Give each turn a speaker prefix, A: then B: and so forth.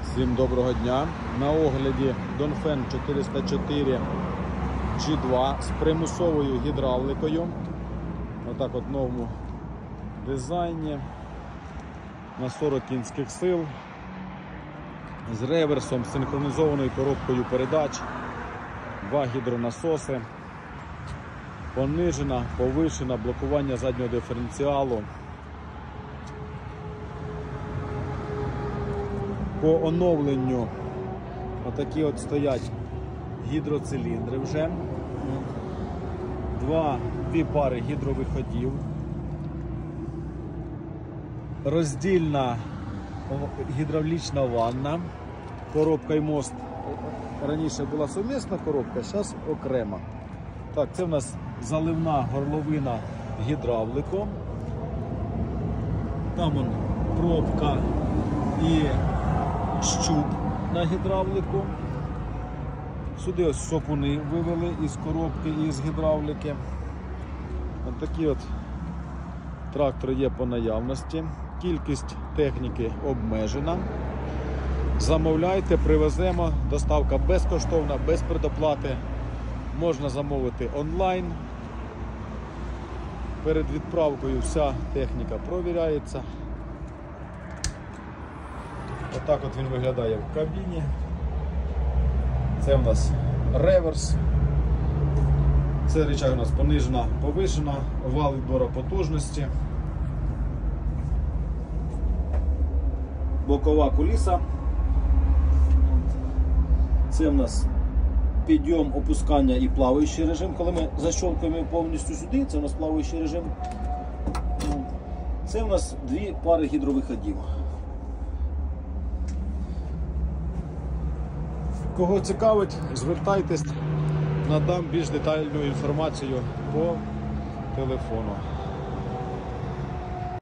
A: Всім доброго дня! На огляді Dongfeng 404 G2 з примусовою гідравликою. Отак от в новому дизайні. На 40 кінських сил. З реверсом, з синхронізованою коробкою передач. Два гідронасоси. Понижена, повишена, блокування заднього диференціалу. По оновленню отакі от стоять гідроциліндри вже. Дві пари гідровиходів. Роздільна гідравлічна ванна. Коробка і мост. Раніше була сумісна коробка, зараз окрема. Так, це в нас заливна горловина гідравликом. Там вон пробка і щуп на гідравлику. Сюди ось сопуни вивели із коробки і з гідравлики. Ось такі от трактори є по наявності. Кількість техніки обмежена. Замовляйте, привеземо. Доставка безкоштовна, без предоплати. Можна замовити онлайн. Перед відправкою вся техніка провіряється. Отак от він виглядає в кабіні. Це у нас реверс. Це рычаг у нас понижена, повишена, вал відбору потужності. Бокова куліса. Це у нас підйом, опускання і плаваючий режим. Коли ми защолкуємо повністю сюди, це у нас плаваючий режим. Це у нас дві пари гідровиходів. Кого цікавить, звертайтесь, надам більш детальну інформацію по телефону.